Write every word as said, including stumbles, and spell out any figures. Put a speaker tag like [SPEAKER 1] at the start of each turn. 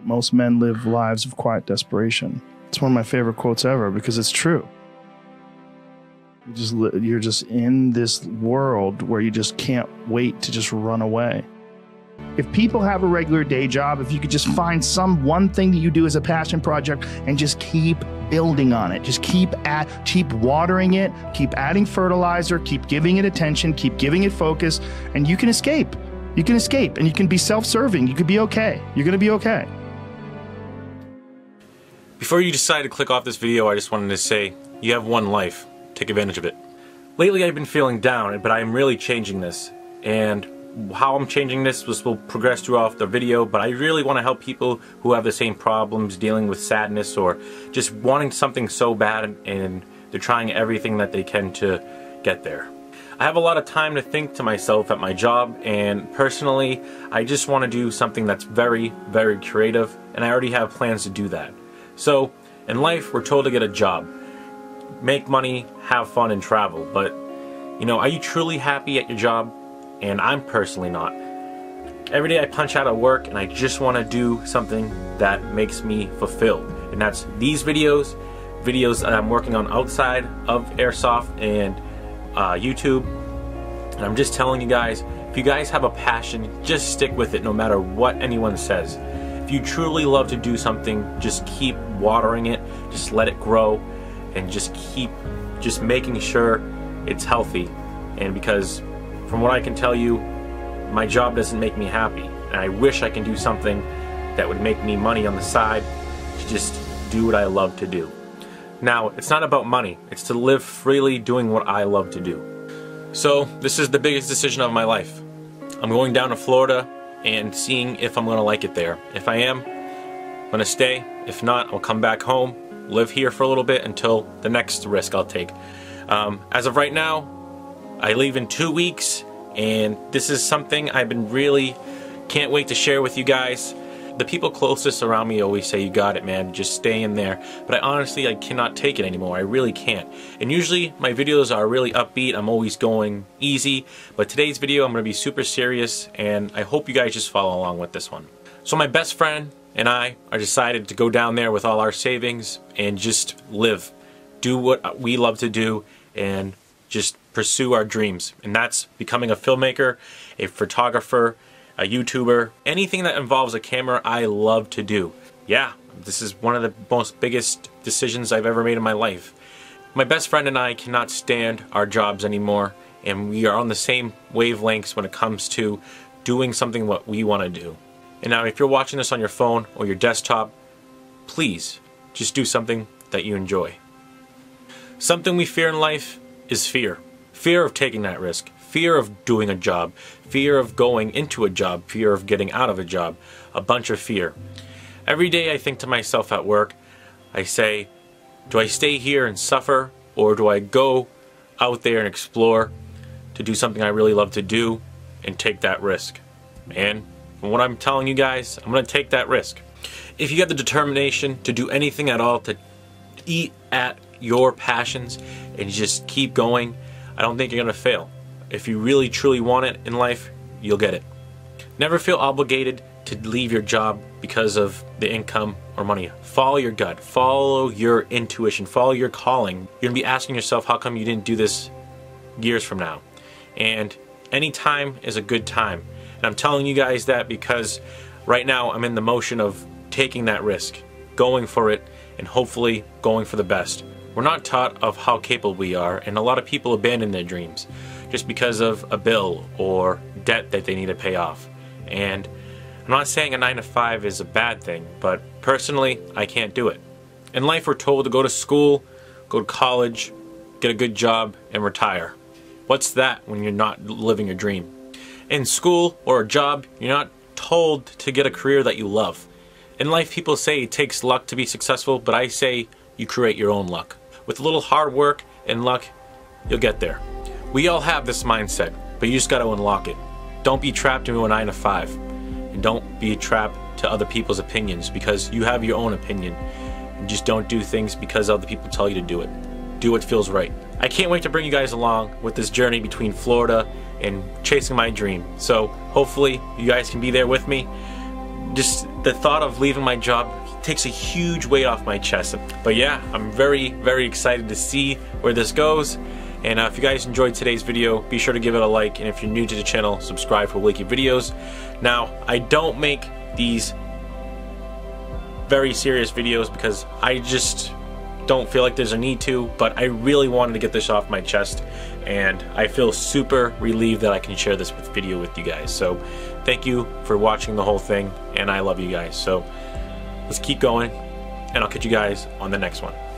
[SPEAKER 1] most men live lives of quiet desperation. It's one of my favorite quotes ever because it's true. You just, you're just in this world where you just can't wait to just run away. If people have a regular day job, if you could just find some one thing that you do as a passion project and just keep building on it, just keep at, keep watering it, keep adding fertilizer, keep giving it attention, keep giving it focus, and you can escape. You can escape and you can be self-serving. You could be okay. You're going to be okay.
[SPEAKER 2] Before you decide to click off this video, I just wanted to say, you have one life. Take advantage of it. Lately I've been feeling down, but I'm really changing this. And how I'm changing this was will progress throughout the video, but I really want to help people who have the same problems dealing with sadness or just wanting something so bad and they're trying everything that they can to get there. I have a lot of time to think to myself at my job, and personally I just want to do something that's very, very creative, and I already have plans to do that. So in life we're told to get a job, make money, have fun, and travel, but you know, are you truly happy at your job? And I'm personally not. Every day I punch out of work and I just want to do something that makes me fulfilled. And that's these videos, videos that I'm working on outside of Airsoft and uh, YouTube. And I'm just telling you guys, if you guys have a passion, just stick with it no matter what anyone says. If you truly love to do something, just keep watering it, just let it grow, and just keep just making sure it's healthy. And because from what I can tell you, my job doesn't make me happy, and I wish I can do something that would make me money on the side to just do what I love to do. Now, it's not about money, it's to live freely doing what I love to do. So this is the biggest decision of my life. I'm going down to Florida and seeing if I'm gonna like it there. If I am, I'm gonna stay. If not, I'll come back home, live here for a little bit until the next risk I'll take. Um, as of right now, I leave in two weeks, and this is something I've been really can't wait to share with you guys. The people closest around me always say, you got it, man, just stay in there. But I honestly, I cannot take it anymore. I really can't. And usually my videos are really upbeat. I'm always going easy. But today's video, I'm going to be super serious, and I hope you guys just follow along with this one. So my best friend and I are decided to go down there with all our savings and just live. Do what we love to do and just pursue our dreams, and that's becoming a filmmaker, a photographer, a YouTuber, anything that involves a camera I love to do. Yeah, this is one of the most biggest decisions I've ever made in my life. My best friend and I cannot stand our jobs anymore, and we are on the same wavelengths when it comes to doing something what we want to do. And now if you're watching this on your phone or your desktop, please just do something that you enjoy. Something we fear in life is fear. Fear of taking that risk, fear of doing a job, fear of going into a job, fear of getting out of a job, a bunch of fear. Every day I think to myself at work, I say, do I stay here and suffer, or do I go out there and explore to do something I really love to do and take that risk? And from what I'm telling you guys, I'm going to take that risk. If you have the determination to do anything at all, to eat at your passions and just keep going, I don't think you're gonna fail. If you really truly want it in life, you'll get it. Never feel obligated to leave your job because of the income or money. Follow your gut, follow your intuition, follow your calling. You're gonna be asking yourself, how come you didn't do this years from now? And any time is a good time. And I'm telling you guys that because right now I'm in the motion of taking that risk, going for it, and hopefully going for the best. We're not taught of how capable we are, and a lot of people abandon their dreams just because of a bill or debt that they need to pay off. And I'm not saying a nine to five is a bad thing, but personally, I can't do it. In life, we're told to go to school, go to college, get a good job, and retire. What's that when you're not living your dream? In school or a job, you're not told to get a career that you love. In life, people say it takes luck to be successful, but I say you create your own luck. With a little hard work and luck, you'll get there. We all have this mindset, but you just got to unlock it. Don't be trapped into a nine to five, and don't be trapped to other people's opinions, because you have your own opinion. And just don't do things because other people tell you to do it. Do what feels right. I can't wait to bring you guys along with this journey between Florida and chasing my dream. So hopefully you guys can be there with me. Just the thought of leaving my job takes a huge weight off my chest. But yeah, I'm very, very excited to see where this goes. And uh, if you guys enjoyed today's video, be sure to give it a like. And if you're new to the channel, subscribe for weekly videos. Now, I don't make these very serious videos because I just don't feel like there's a need to, but I really wanted to get this off my chest, and I feel super relieved that I can share this with video with you guys. So thank you for watching the whole thing, and I love you guys. So let's keep going, and I'll catch you guys on the next one.